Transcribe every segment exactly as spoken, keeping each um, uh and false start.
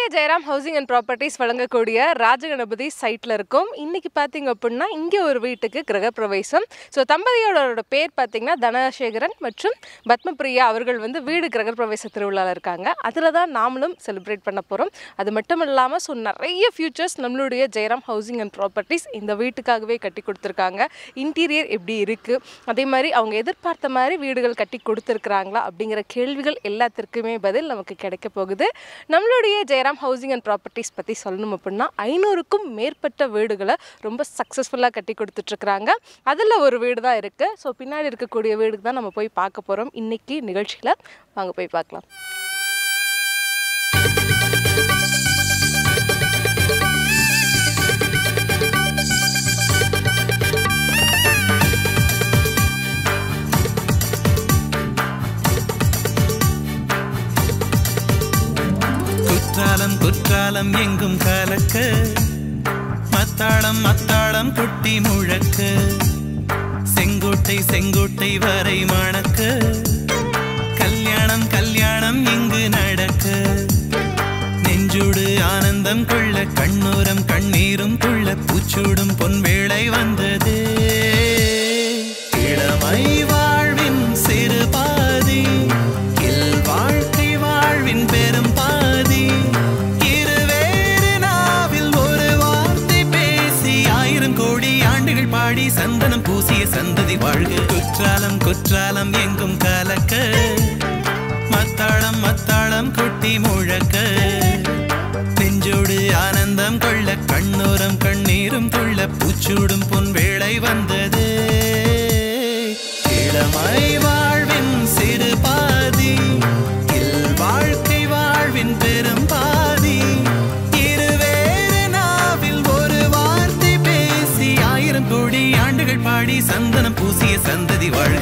Jayaram housing and properties வழங்கக்கூடிய ராஜகணபதி சைட்டில் இருக்கும். இன்றைக்கி பார்த்திங்க அப்படின்னா இங்கே ஒரு வீட்டுக்கு கிரகப்பிரவேசம். ஸோ தம்பதியோட பேர் பார்த்திங்கன்னா தனசேகரன் மற்றும் பத்மபிரியா அவர்கள் வந்து வீடு கிரகப்பிரவேச திருவிழாவில் இருக்காங்க. அதில் தான் நாமளும் செலிப்ரேட் பண்ண போகிறோம். அது மட்டும் இல்லாமல் ஸோ நிறைய ஃபியூச்சர்ஸ் நம்மளுடைய ஜெயராம் ஹவுசிங் அண்ட் ப்ராப்பர்ட்டிஸ் இந்த வீட்டுக்காகவே கட்டி கொடுத்துருக்காங்க. இன்டீரியர் எப்படி இருக்குது, அதே மாதிரி அவங்க எதிர்பார்த்த மாதிரி வீடுகள் கட்டி கொடுத்துருக்குறாங்களா அப்படிங்கிற கேள்விகள் எல்லாத்திற்குமே பதில் நமக்கு கிடைக்க போகுது. நம்மளுடைய ஜெயராம் ஹவுசிங் அண்ட் ப்ராப்பர்ட்டிஸ் பற்றி சொல்லணும் அப்படின்னா ஐநூறுக்கும் மேற்பட்ட வீடுகளை ரொம்ப சக்ஸஸ்ஃபுல்லாக கட்டி கொடுத்துட்ருக்குறாங்க. அதில் ஒரு வீடு தான் இருக்குது. ஸோ பின்னாடி இருக்கக்கூடிய வீடுக்கு தான் நம்ம போய் பார்க்க போகிறோம் இன்றைக்கி நிகழ்ச்சியில். வாங்க போய் பார்க்கலாம். குற்றாலம் குற்றாலம் எங்கும் கலக்க, மத்தாளம் மத்தாளம் குட்டி முழக்க, செங்கோட்டை செங்கோட்டை வரை மணக்க, கல்யாணம் கல்யாணம் இங்கு நடக்க, நெஞ்சூடு ஆனந்தம் கொள்ள, கண்ணூரம் கண்ணீரும் துள்ள, பூச்சூடும் பொன்வேளை வந்தது. இளமை வாழ்வின் சிறு பாதி, இல் வாழ்க்கை வாழ்வின் பெரும் பாதி, இருவேறு நாவில் ஒரு வார்த்தை பேசி ஆயிரம் கோடி ஆண்டுகள் பாடி சந்தனம் பூசிய சந்ததி வாழ்க. குற்றாலம் குற்றாலம் எங்கும் கலக்க, மத்தாளம் மத்தாளம் கொட்டி முழக்க, நெஞ்சோடு ஆனந்தம் கொள்ள, கண்ணோரம் கண்ணீரும் துள்ள, பூச்சூடும் பொன் வேளை வந்தது. இளமை வாழ்வின் சிறு பாதி, இல் வாழ்க்கை வாழ்வின் பெரும் பாதி, இருவேறு நாவில் ஒரு வார்த்தை பேசி ஆயிரம் கோடி ஆண்டுகள் பாடி சந்தனம் பூசிய சந்ததி வாழ்க.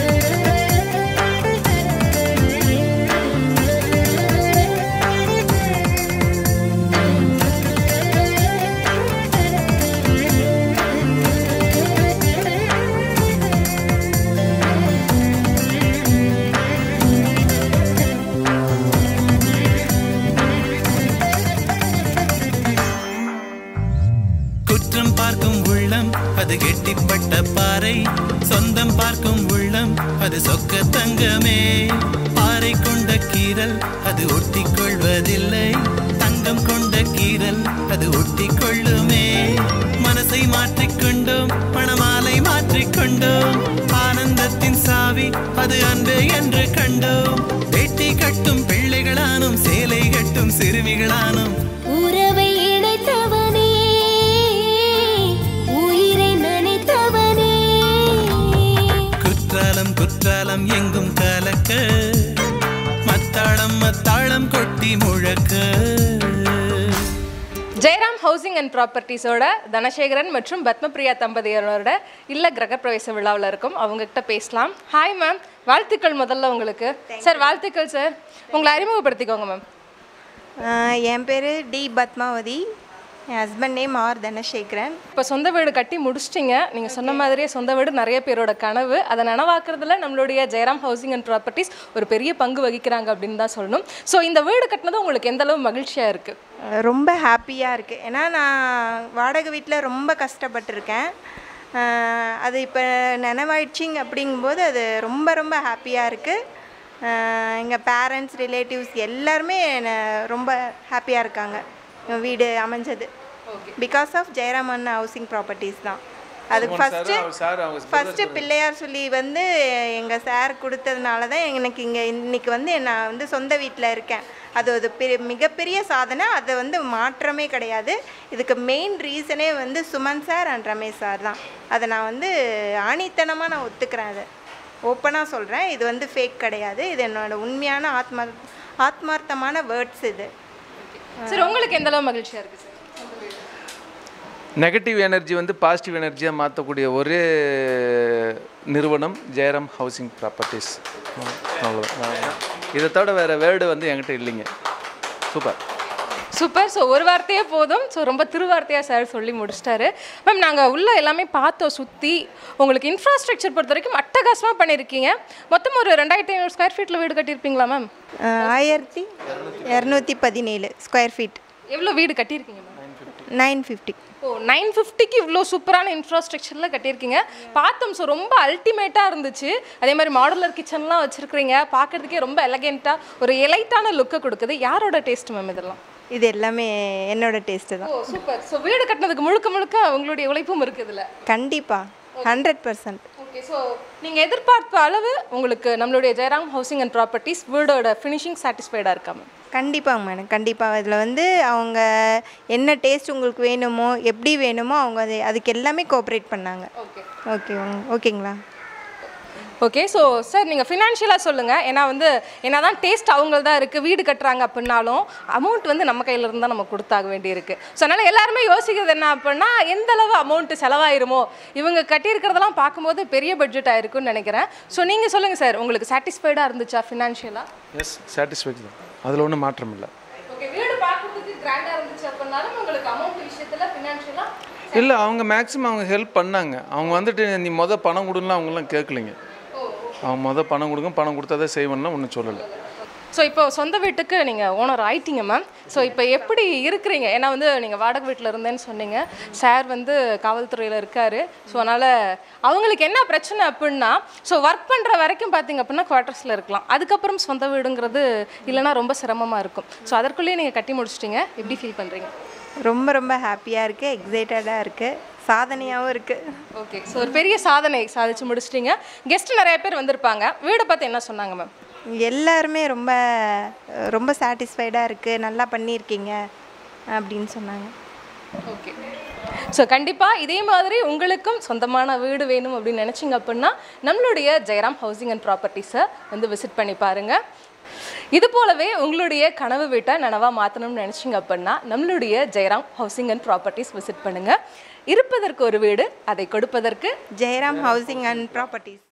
குற்றம் பார்க்கும் உள்ளம் அது கெட்டிப்பட்ட பாறை, சொந்தம் பார்க்கும் உள்ளம் அது சொக்க தங்கமே. பாறை கொண்ட கீரல் அது ஒட்டி கொள்வதில்லை, தங்கம் கொண்ட கீரல் அது ஒட்டி கொள்ளுமே. மனசை மாற்றிக்கொண்டோம், பணமாலை மாற்றிக்கொண்டோம், ஆனந்தத்தின் சாவி அது அன்பே என்று கண்டோம். வெட்டி கட்டும் பிள்ளைகளானும், சேலை கட்டும் சிறுமிகளானும், உறவை இணைத்தவனே, உயிரை நினைத்தவனே. குற்றாலம் குற்றாலம் எங்கும் கலக்க, மத்தாளம் மத்தாளம் கொட்டி முழக்க. ஜெயராம் ஹவுசிங் அண்ட் ப்ராப்பர்ட்டிஸோட தனசேகரன் மற்றும் பத்மபிரியா தம்பதியரோட இல்ல கிரகப்பிரவேச விழாவில் இருக்கும். அவங்ககிட்ட பேசலாம். ஹாய் மேம், வாழ்த்துக்கள் முதல்ல உங்களுக்கு. சார் வாழ்த்துக்கள் சார். உங்களை அறிமுகப்படுத்திக்கோங்க மேம். என் பேர் டி பத்மாவதி, என் ஹஸ்பண்ட் நேம் ஆர் தனசேகரன். இப்போ சொந்த வீடு கட்டி முடிச்சிட்டிங்க. நீங்கள் சொன்ன மாதிரியே சொந்த வீடு நிறைய பேரோட கனவு. அதை நனவாக்குறதுல நம்மளுடைய ஜெயராம் ஹவுசிங் அண்ட் ப்ராப்பர்ட்டிஸ் ஒரு பெரிய பங்கு வகிக்கிறாங்க அப்படின்னு தான் சொல்லணும். ஸோ இந்த வீடு கட்டினது உங்களுக்கு எந்த அளவு மகிழ்ச்சியாக இருக்குது? ரொம்ப ஹாப்பியாக இருக்குது. ஏன்னா நான் வாடகை வீட்டில் ரொம்ப கஷ்டப்பட்டிருக்கேன். அது இப்போ நனவாயிடுச்சிங்க அப்படிங்கும்போது அது ரொம்ப ரொம்ப ஹாப்பியாக இருக்குது. எங்கள் பேரண்ட்ஸ் ரிலேட்டிவ்ஸ் எல்லாருமே ரொம்ப ஹாப்பியாக இருக்காங்க. வீடு அமைஞ்சது பிகாஸ் ஆஃப் ஜெயராம் அண்ணா ஹவுசிங் ப்ராப்பர்ட்டிஸ் தான். அதுக்கு ஃபஸ்ட்டு ஃபஸ்ட்டு பிள்ளையார் சொல்லி வந்து எங்கள் சார் கொடுத்ததுனால தான் எனக்கு இங்கே இன்றைக்கி வந்து நான் வந்து சொந்த வீட்டில் இருக்கேன். அது ஒரு பெரிய மிகப்பெரிய சாதனை. அதை வந்து மாற்றமே கிடையாது. இதுக்கு மெயின் ரீசனே வந்து Suman sir and Ramesh sir தான். அதை நான் வந்து ஆணித்தனமாக நான் ஒத்துக்கிறேன். அதை ஓப்பனாக சொல்கிறேன். இது வந்து ஃபேக் கிடையாது. இது என்னோடய உண்மையான ஆத்மா ஆத்மார்த்தமான வேர்ட்ஸ் இது. சார் உங்களுக்கு எந்த அளவு மகிழ்ச்சியாக இருக்குது சார்? நெகட்டிவ் எனர்ஜி வந்து பாசிட்டிவ் எனர்ஜியாக மாற்றக்கூடிய ஒரே நிறுவனம் ஜெயராம் ஹவுசிங் ப்ராப்பர்ட்டிஸ். அவ்வளோதான். இதை தவிர வேறு வேர்டு வந்து என்கிட்ட இல்லைங்க. சூப்பர். சூப்பர். ஸோ ஒரு வார்த்தையே போதும். ஸோ ரொம்ப திருவார்த்தையாக சார் சொல்லி முடிச்சிட்டாரு. மேம் நாங்கள் உள்ள எல்லாமே பார்த்தோம் சுற்றி. உங்களுக்கு இன்ஃப்ராஸ்ட்ரக்சர் பொறுத்த வரைக்கும் அட்டகாசமாக பண்ணியிருக்கீங்க. மொத்தம் ஒரு ரெண்டாயிரத்தி ஐநூறு ஸ்கொயர் ஃபீட்டில் வீடு கட்டியிருப்பீங்களா மேம்? ஆயிரத்தி இரநூத்தி பதினேழு ஸ்கொயர் ஃபீட். எவ்வளோ வீடு கட்டியிருக்கீங்க ma'am? Nine fifty. Oh nine ஃபிஃப்டிக்கு இவ்வளோ சூப்பரான இன்ஃப்ராஸ்ட்ரக்சரில் கட்டியிருக்கீங்க. பார்த்தோம். ஸோ ரொம்ப அல்டிமேட்டாக இருந்துச்சு. அதே மாதிரி மாடுலர் கிச்சன்லாம் வச்சுருக்கிறீங்க. பார்க்குறதுக்கே ரொம்ப எலகெண்ட்டாக ஒரு எலைட்டான லுக்கை கொடுக்குது. யாரோட டேஸ்ட் மேம் இதெல்லாம்? இது எல்லாமே என்னோட டேஸ்ட்டு தான். ஓ சூப்பர். ஸோ வீடு கட்டினதுக்கு முழுக்க முழுக்க உங்களுடைய உழைப்பும் இருக்குதுல்ல? கண்டிப்பாக ஹண்ட்ரட் பர்சன்ட். ஓகே. ஸோ நீங்கள் எதிர்பார்த்த அளவு உங்களுக்கு நம்மளுடைய ஜெயராம் ஹவுசிங் அண்ட் ப்ராப்பர்ட்டிஸ் வீடோட ஃபினிஷிங் சாட்டிஸ்ஃபைடாக இருக்கா மேம்? கண்டிப்பாங்க மேடம், கண்டிப்பாக. இதில் வந்து அவங்க என்ன டேஸ்ட் உங்களுக்கு வேணுமோ எப்படி வேணுமோ அவங்க அது அதுக்கு எல்லாமே கோஆப்ரேட் பண்ணாங்க. ஓகே ஓகே ஓகேங்களா? ஓகே. ஸோ சார் நீங்கள் ஃபினான்ஷியலாக சொல்லுங்கள். ஏன்னா வந்து என்ன தான் டேஸ்ட் அவங்கள தான் இருக்குது. வீடு கட்டுறாங்க அப்படின்னாலும் அமௌண்ட் வந்து நம்ம கையில் இருந்தால் நம்ம கொடுத்தாக வேண்டியிருக்கு. ஸோ அதனால் எல்லாருமே யோசிக்கிறது என்ன அப்படின்னா எந்த அளவு அமௌண்ட்டு செலவாயிருமோ. இவங்க கட்டியிருக்கிறதெல்லாம் பார்க்கும்போது பெரிய பட்ஜெட் ஆயிருக்குன்னு நினைக்கிறேன். ஸோ நீங்கள் சொல்லுங்கள் சார், உங்களுக்கு சாட்டிஸ்ஃபைடாக இருந்துச்சா ஃபினான்ஷியலாக? எஸ், சாட்டிஸ்ஃபைட் தான். அதில் ஒன்றும் மாற்றம் இல்லை. ஓகே. வீடு பார்க்குறதுக்கு கிராண்டாக இருந்துச்சு அப்படின்னாலும் உங்களுக்கு அமௌண்ட் விஷயத்தில் ஃபினான்ஷியலாக இல்லை, அவங்க மேக்ஸிமம் அவங்க ஹெல்ப் பண்ணாங்க. அவங்க வந்துட்டு நீ மொதல் பணம் கொடுன்னா அவங்களாம் கேட்கலைங்க. அவங்க மொதல் பணம் கொடுங்க, பணம் கொடுத்தா தான் செய்வேன்னா ஒன்றும் சொல்லலை. ஸோ இப்போ சொந்த வீட்டுக்கு நீங்கள் ஓனர் ஆயிட்டீங்க மேம். ஸோ இப்போ எப்படி இருக்கிறீங்க? ஏன்னா வந்து நீங்கள் வாடகை வீட்டில் இருந்தேன்னு சொன்னீங்க. சார் வந்து காவல்துறையில் இருக்கார். ஸோ அதனால் அவங்களுக்கு என்ன பிரச்சனை அப்படின்னா, ஸோ ஒர்க் பண்ணுற வரைக்கும் பார்த்தீங்க அப்படின்னா குவார்ட்டர்ஸில் இருக்கலாம். அதுக்கப்புறம் சொந்த வீடுங்கிறது இல்லைன்னா ரொம்ப சிரமமாக இருக்கும். ஸோ அதற்குள்ளேயே நீங்கள் கட்டி முடிச்சிட்டிங்க. எப்படி ஃபீல் பண்ணுறீங்க? ரொம்ப ரொம்ப ஹாப்பியாக இருக்குது, எக்ஸைட்டடாக இருக்குது, சாதனையாகவும் இருக்குது. ஓகே. ஸோ ஒரு பெரிய சாதனை சாதிச்சு முடிச்சிட்டிங்க. கெஸ்ட் நிறைய பேர் வந்திருப்பாங்க. வீடை பார்த்து என்ன சொன்னாங்க மேம்? எல்லாருமே ரொம்ப ரொம்ப சாட்டிஸ்ஃபைடாக இருக்குது, நல்லா பண்ணியிருக்கீங்க அப்படின்னு சொன்னாங்க. ஓகே. ஸோ கண்டிப்பாக இதே மாதிரி உங்களுக்கும் சொந்தமான வீடு வேணும் அப்படின்னு நினச்சிங்க அப்படின்னா நம்மளுடைய ஜெயராம் ஹவுசிங் அண்ட் ப்ராப்பர்ட்டிஸை வந்து விசிட் பண்ணி பாருங்கள். இது போலவே உங்களுடைய கனவு வீட்டை நனவாக மாற்றணும்னு நினச்சிங்க அப்படின்னா நம்மளுடைய Jayaram housing and properties visit பண்ணுங்கள். இருப்பதற்கு ஒரு வீடு, அதை கொடுப்பதற்கு ஜெயராம் ஹவுசிங் அண்ட் ப்ராப்பர்ட்டிஸ்.